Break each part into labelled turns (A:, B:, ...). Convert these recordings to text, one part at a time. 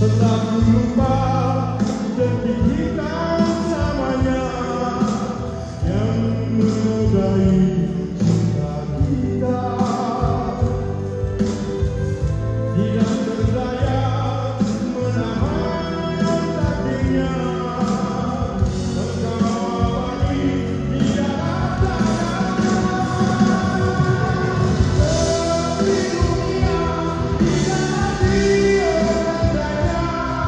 A: Setelah ku lupa detik kita samanya yang menodai cinta kita, tidak berdaya menahan takdirnya. Engkau abadi di dalam dada, di dunia tidak daya.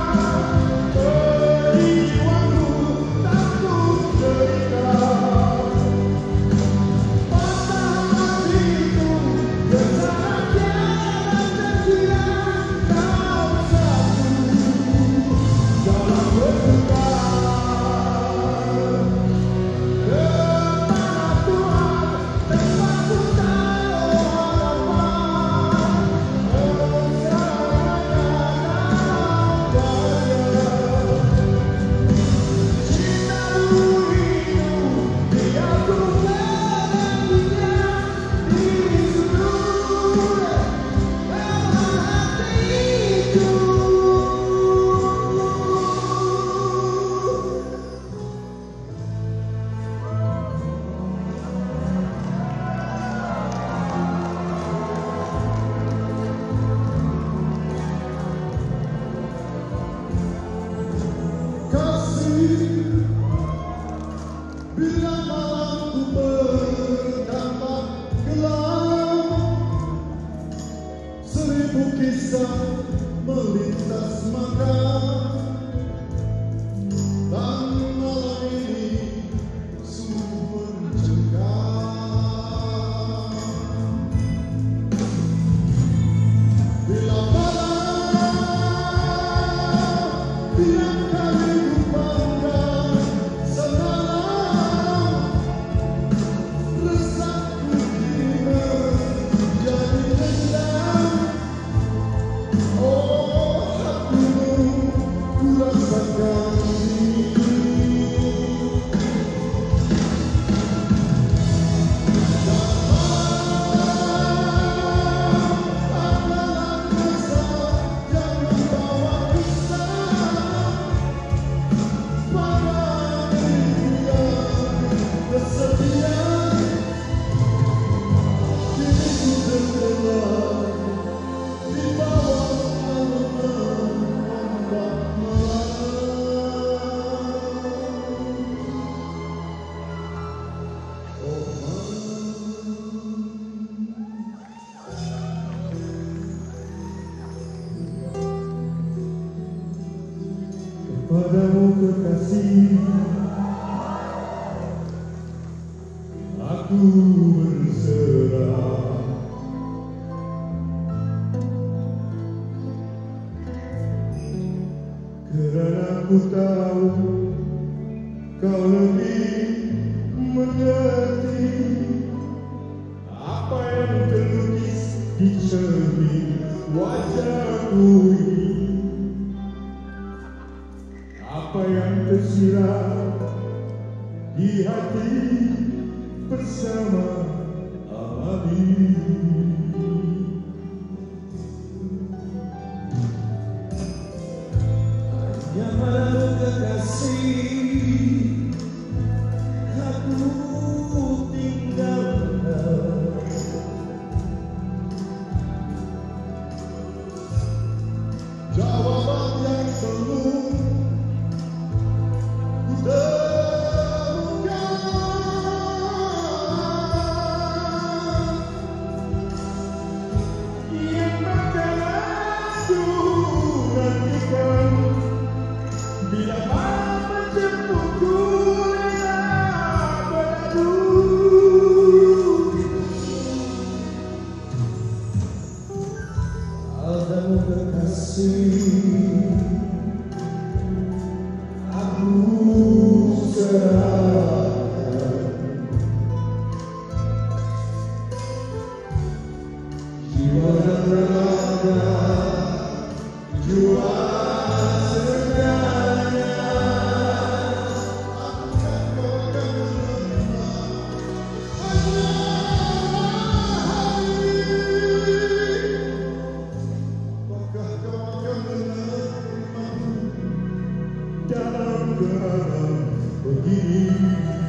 A: Jiwaku takut cerita, patah hatiku bersahaja terkira kau satu dalam berduka. Kemana Tuhan tempat ku tahu harapan, selamanya dalam bahaya. Cintamu itu biar ku menantinya di seluruh dalam hatiku. Kasih, bila malamku berdampak gelap, 1000 kisah melintas mata, dan malam ini sungguh mencekam. Bila malam, bila kali ku pandang semalam, resahku kini menjadi dendam. Oh hatimu ku rasakan ini. Adalah kesal yang membawa kisah pada diri yang kesedihan. Kini ku tergelam di bawah alunan ombak malam. Oh kepadamu kekasih, aku berserah. Kerana ku tahu kau lebih mengerti apa yang terlukis di cermin wajahku ini, apa yang tersirat di hati bersama abadi. Hanya padamu kekasih aku tinggalkan. Jawaban yang belum ku temukan, yang bakalan ku nantikan bila malam menjemputku rela beradu. Padamu kekasih aku serahkan jiwa dan raga, jiwa segalanya. Apakah kau akan menerima hanya hari ini? Apakah kau akan menerima dalam begini.